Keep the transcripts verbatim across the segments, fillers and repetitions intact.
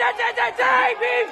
जय जय जय जय भीम।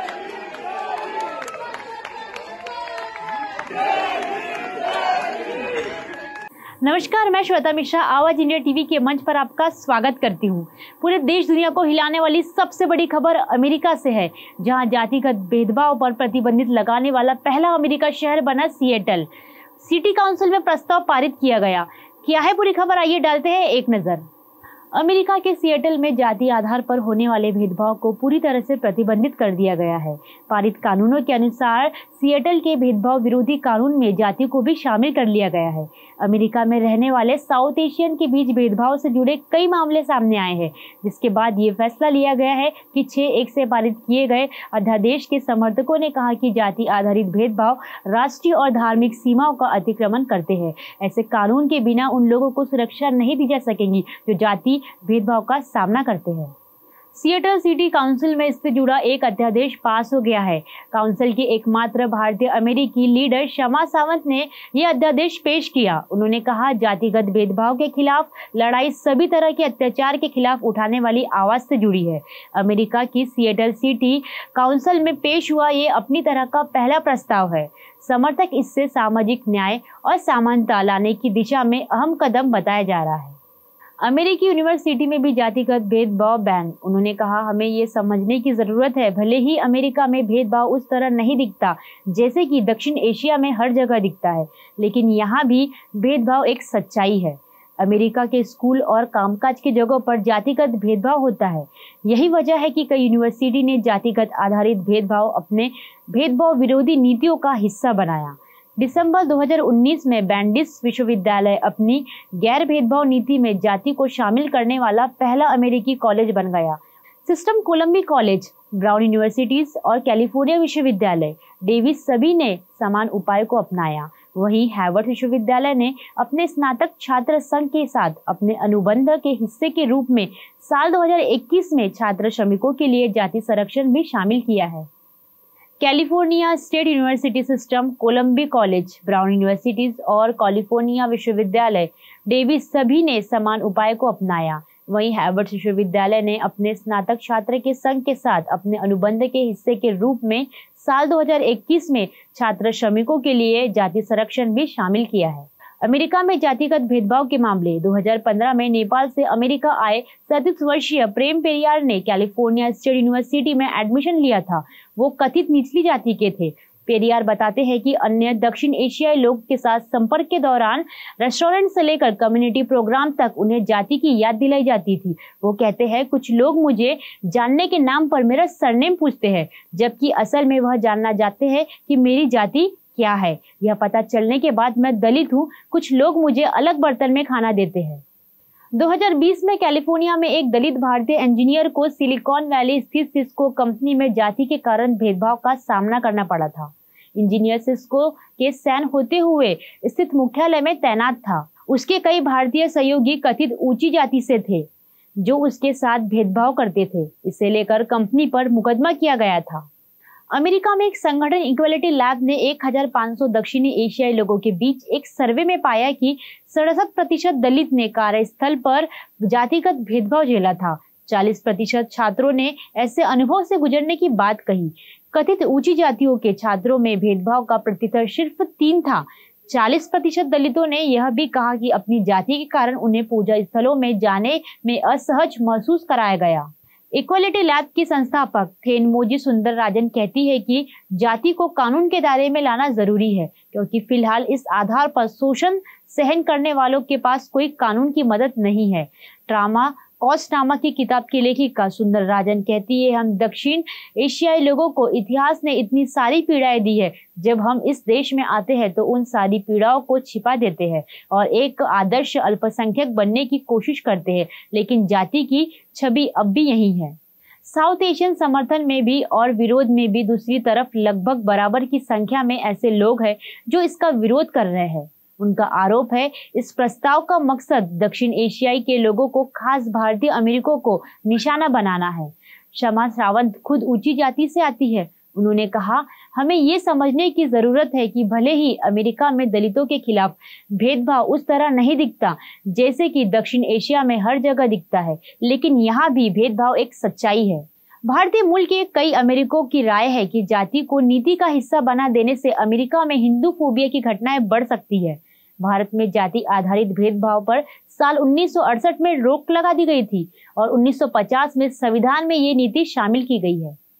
नमस्कार, मैं श्वेता मिश्रा आवाज इंडिया टीवी के मंच पर आपका स्वागत करती हूँ। पूरे देश दुनिया को हिलाने वाली सबसे बड़ी खबर अमेरिका से है, जहां जातिगत भेदभाव पर प्रतिबंधित लगाने वाला पहला अमेरिका शहर बना सिएटल। सिटी काउंसिल में प्रस्ताव पारित किया गया। क्या है पूरी खबर, आइए डालते हैं एक नजर। अमेरिका के सिएटल में जाति आधार पर होने वाले भेदभाव को पूरी तरह से प्रतिबंधित कर दिया गया है। पारित कानूनों के अनुसार सिएटल के भेदभाव विरोधी कानून में जाति को भी शामिल कर लिया गया है। अमेरिका में रहने वाले साउथ एशियन के बीच भेदभाव से जुड़े कई मामले सामने आए हैं, जिसके बाद ये फैसला लिया गया है कि छह एक से पारित किए गए अध्यादेश के समर्थकों ने कहा कि जाति आधारित भेदभाव राष्ट्रीय और धार्मिक सीमाओं का अतिक्रमण करते हैं। ऐसे कानून के बिना उन लोगों को सुरक्षा नहीं दी जा सकेगी जो जाति भेदभाव का सामना करते हैं। सिएटल सिटी काउंसिल में इससे जुड़ा एक अध्यादेश पास हो गया है। काउंसिल की एकमात्र भारतीय अमेरिकी लीडर शमा सावंत ने यह अध्यादेश पेश किया। उन्होंने कहा, जातिगत भेदभाव के खिलाफ लड़ाई सभी तरह के अत्याचार के खिलाफ उठाने वाली आवाज से जुड़ी है। अमेरिका की सिएटल सिटी काउंसिल में पेश हुआ ये अपनी तरह का पहला प्रस्ताव है। समर्थक इससे सामाजिक न्याय और समानता लाने की दिशा में अहम कदम बताया जा रहा है। अमेरिकी यूनिवर्सिटी में भी जातिगत भेदभाव बैन। उन्होंने कहा, हमें ये समझने की जरूरत है, भले ही अमेरिका में भेदभाव उस तरह नहीं दिखता जैसे कि दक्षिण एशिया में हर जगह दिखता है, लेकिन यहाँ भी भेदभाव एक सच्चाई है। अमेरिका के स्कूल और कामकाज की जगहों पर जातिगत भेदभाव होता है। यही वजह है कि कई यूनिवर्सिटी ने जातिगत आधारित भेदभाव अपने भेदभाव विरोधी नीतियों का हिस्सा बनाया। दिसंबर दो हज़ार उन्नीस में बैंडिस विश्वविद्यालय अपनी गैर भेदभाव नीति में जाति को शामिल करने वाला पहला अमेरिकी कॉलेज बन गया। System Columbia college, Brown universities और कैलिफोर्निया विश्वविद्यालय डेविस सभी ने समान उपाय को अपनाया। वहीं हार्वर्ड विश्वविद्यालय ने अपने स्नातक छात्र संघ के साथ अपने अनुबंध के हिस्से के रूप में साल दो हज़ार इक्कीस में छात्र श्रमिकों के लिए जाति संरक्षण भी शामिल किया है। California state university system, Columbia college, Brown universities और कैलिफोर्निया विश्वविद्यालय डेविस सभी ने समान उपाय को अपनाया। वहीं हार्वर्ड विश्वविद्यालय ने अपने स्नातक छात्र के संघ के साथ अपने अनुबंध के हिस्से के रूप में साल दो हज़ार इक्कीस में छात्र श्रमिकों के लिए जाति संरक्षण भी शामिल किया है। अमेरिका में जातिगत भेदभाव के मामले दो हज़ार पंद्रह में नेपाल से अमेरिका आए सैंतीस वर्षीय प्रेम पेरियार ने कैलिफोर्निया स्टेट यूनिवर्सिटी में एडमिशन लिया था। वो कथित निचली जाति के थे। पेरियार बताते हैं कि अन्य दक्षिण एशियाई लोग के साथ संपर्क के दौरान रेस्टोरेंट से लेकर कम्युनिटी प्रोग्राम तक उन्हें जाति की याद दिलाई जाती थी। वो कहते हैं, कुछ लोग मुझे जानने के नाम पर मेरा सरनेम पूछते हैं, जबकि असल में वह जानना चाहते हैं कि मेरी जाति क्या है। यह पता चलने के बाद मैं दलित हूँ। कुछ लोग मुझे अलग बर्तन में खाना देते हैं। दो हज़ार बीस में कैलिफोर्निया में एक दलित भारतीय इंजीनियर को सिलिकॉन वैली स्थित सिस्को कंपनी में जाति के कारण भेदभाव का सामना करना पड़ा था। इंजीनियर सिस्को के सैन होते हुए स्थित मुख्यालय में तैनात था। उसके कई भारतीय सहयोगी कथित ऊंची जाति से थे, जो उसके साथ भेदभाव करते थे। इसे लेकर कंपनी पर मुकदमा किया गया था। अमेरिका में एक संगठन इक्वालिटी लैब ने एक हज़ार पाँच सौ दक्षिणी एशियाई लोगों के बीच एक सर्वे में पाया कि सड़सठ प्रतिशत दलित ने कार्यस्थल पर जातिगत भेदभाव झेला था। चालीस प्रतिशत छात्रों ने ऐसे अनुभव से गुजरने की बात कही। कथित ऊंची जातियों के छात्रों में भेदभाव का प्रतिशत सिर्फ तीन था। चालीस प्रतिशत दलितों ने यह भी कहा कि अपनी जाति के कारण उन्हें पूजा स्थलों में जाने में असहज महसूस कराया गया। इक्वालिटी लैब की संस्थापक थेनमोजी सुंदर राजन कहती है कि जाति को कानून के दायरे में लाना जरूरी है, क्योंकि फिलहाल इस आधार पर शोषण सहन करने वालों के पास कोई कानून की मदद नहीं है। ट्रामा कॉस्ट नामा की किताब की लेखिका सुंदर राजन कहती है, हम दक्षिण एशियाई लोगों को इतिहास ने इतनी सारी पीड़ाएं दी है। जब हम इस देश में आते हैं तो उन सारी पीड़ाओं को छिपा देते हैं और एक आदर्श अल्पसंख्यक बनने की कोशिश करते हैं, लेकिन जाति की छवि अब भी यही है। साउथ एशियन समर्थन में भी और विरोध में भी दूसरी तरफ लगभग बराबर की संख्या में ऐसे लोग हैं जो इसका विरोध कर रहे हैं। उनका आरोप है, इस प्रस्ताव का मकसद दक्षिण एशियाई के लोगों को, खास भारतीय अमेरिकों को निशाना बनाना है। शमा सावंत खुद ऊंची जाति से आती है। उन्होंने कहा, हमें ये समझने की जरूरत है कि भले ही अमेरिका में दलितों के खिलाफ भेदभाव उस तरह नहीं दिखता जैसे कि दक्षिण एशिया में हर जगह दिखता है, लेकिन यहाँ भी भेदभाव एक सच्चाई है। भारतीय मूल के कई अमेरिकों की राय है कि जाति को नीति का हिस्सा बना देने से अमेरिका में हिंदू फोबिया की घटनाएं बढ़ सकती है। भारत में जाति आधारित भेदभाव पर साल उन्नीस सौ अड़सठ में रोक लगा दी गई थी और उन्नीस सौ पचास में संविधान में ये नीति शामिल की गई है।